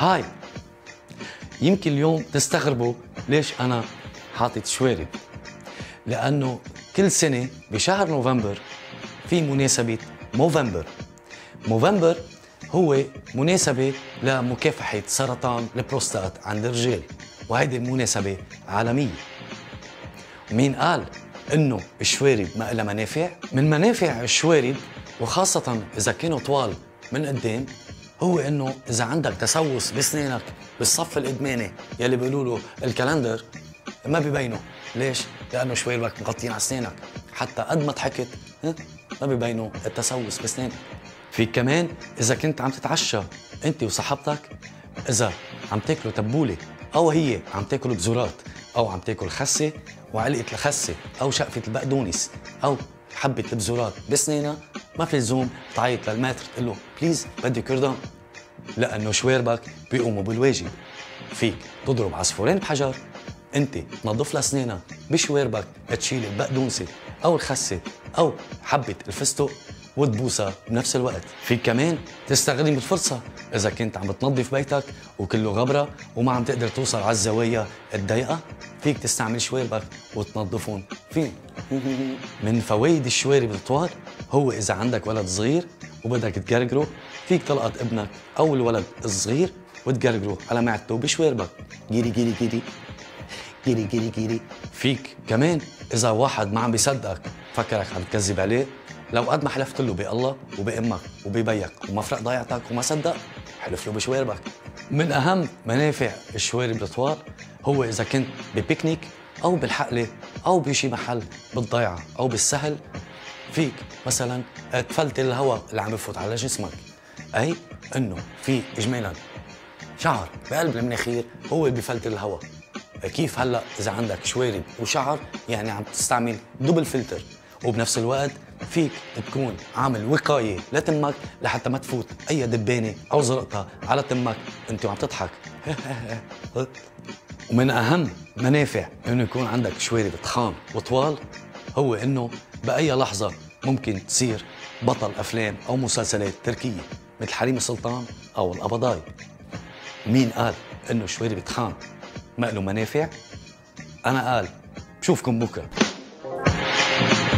هاي، يمكن اليوم تستغربوا ليش أنا حاطط شوارب. لأنه كل سنة بشهر نوفمبر في مناسبة موفمبر. موفمبر هو مناسبة لمكافحة سرطان البروستات عند الرجال، وهيدي المناسبة عالمية. مين قال إنه الشوارب ما لها منافع؟ من منافع الشوارب، وخاصة إذا كانوا طوال من قدام، هو إنه إذا عندك تسوس بسنانك بالصف القدماني يلي بيقولوا له الكالندر ما بيبينوا. ليش؟ لأنه شواربك مغطيين على أسنانك، حتى قد ما ضحكت ما بيبينوا التسوس بسنانك. في كمان إذا كنت عم تتعشى أنت وصاحبتك، إذا عم تاكلوا تبولة أو هي عم تاكل بزورات أو عم تاكل خسة وعلقة الخسة أو شقفة البقدونس أو حبة البزورات بسنانها، ما في لزوم تعيط للماتر تقول له بليز بدي كردون، لأنه شواربك بيقوموا بالواجب. فيك تضرب عصفورين بحجر، انت تنظف لها اسنانها بشواربك، تشيل البقدونسه او الخسه او حبه الفستق وتبوسها بنفس الوقت. فيك كمان تستخدم الفرصه اذا كنت عم بتنظف بيتك وكله غبره وما عم تقدر توصل على الزوايا الضيقه، فيك تستعمل شواربك وتنظفهم فين. من فوائد الشوارب الطوال هو اذا عندك ولد صغير وبدك تجرجره، فيك تلقط ابنك او الولد الصغير وتجرجره على معدته بشواربك، جيري جيري جيري جيري جيري جيري. فيك كمان إذا واحد ما عم بيصدقك فكرك عم تكذب عليه، لو قد ما حلفت له بالله وبأمك وببيك ومفرق ضيعتك وما صدق، حلف له بشواربك. من أهم منافع الشوارب الطوال هو إذا كنت ببيكنيك أو بالحقلة أو بشي محل بالضيعة أو بالسهل، فيك مثلا تفلت الهواء اللي عم يفوت على جسمك، أي إنه في إجمالا شعر بقلب المناخير هو اللي بفلتر الهواء. كيف هلا اذا عندك شوارب وشعر يعني عم تستعمل دبل فلتر، وبنفس الوقت فيك تكون عامل وقايه لتمك لحتى ما تفوت اي دبانه او زرقتها على تمك انت وعم تضحك. ومن اهم منافع انه يكون عندك شوارب تخان وطوال هو انه باي لحظه ممكن تصير بطل افلام او مسلسلات تركيه مثل حريم السلطان او القبضاي. مين قال انه شوارب تخان ما له منافع؟ أنا قال بشوفكم بكره.